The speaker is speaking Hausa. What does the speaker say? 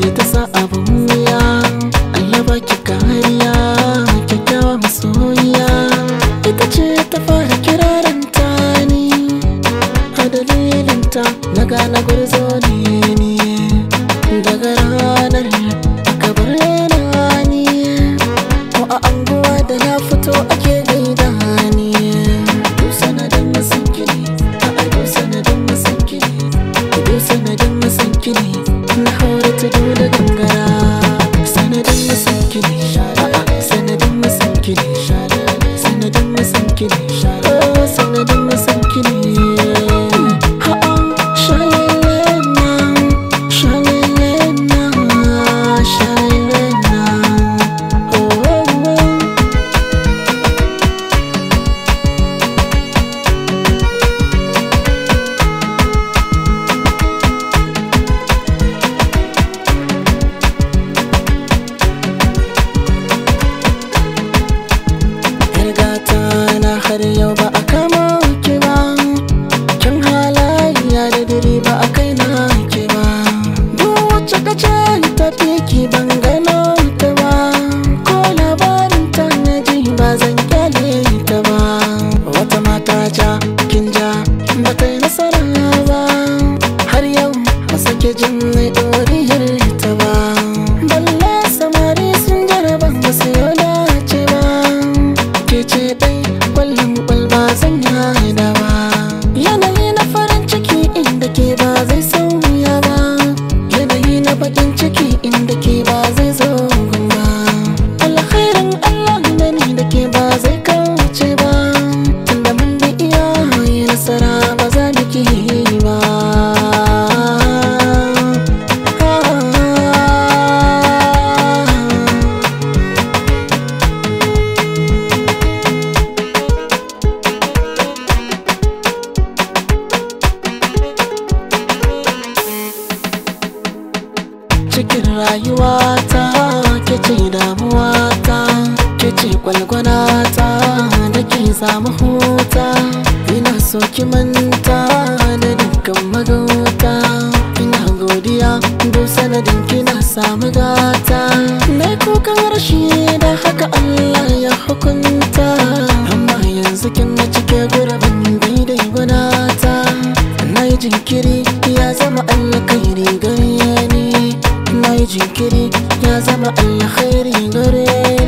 da ta sa abun wuya. Allah baki kariya, kyakkyawa masoyiya. Ita ce ta fara kiraranta ni, a dalilinta na gane gwarzo ne ni. Daga ranar aka bar ni, ko a anguwa da na fito ake gaida ni. Duk sanadin masanki ne, duk sanadin masanki ne, duk sanadin masanki ne. Na haura tudu da gangara, sanadin masanki ne, sanadin masanki ne, sanadin masanki ne, sanadin masanki ne. Har yau ba a kama ki ba, kin halayya da diri ba a kai na ki ba. Duk wacce ka ce ta fi ki ban gano ta ba, ko labarin ta na ji ba zan kyale ta ba. Wata mata ja kin ja ba ta yi nasara ba, har yau ba sake jin mai ɗoriyar ta ba. Balle samari sun jaraba ba su yau dace ba, ke ce ɗai kwallon kwalba zan yada ba. Yanayi na farin ciki inda ke ba zai sauya ba, yanayi na bakin ciki inda ke ba zai zo ba. Alkhairin Allah da ni da ke ba zai kauce ba, tunda mun bi iyaye nasara ba za mu ki ba. Cikin rayuwata ke ce damuwata, ke ce kwalgwanata da ke samu huta. Ina so ki manta da dukkan magauta, ina godiya duk sanadin kina samu gata. Na kukan rashi da haka Allah ya hukunta, amma yanzu kin na cike gurbin daidai gwanata. Na yi jinkiri ya zama alkhairi gare ni, na yi jinkiri ya zama alkhairi gare